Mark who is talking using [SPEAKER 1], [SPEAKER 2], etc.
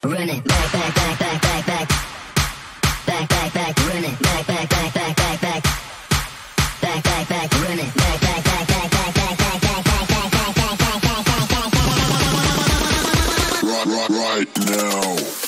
[SPEAKER 1] Run it back, back, back, back, back, back. Back, back, back, run it back, back, back, back, back, back. Back, back, back, run it back, back, back, back, back, back, back, back, back, back, back, back, back, back, back, back, back. Right now.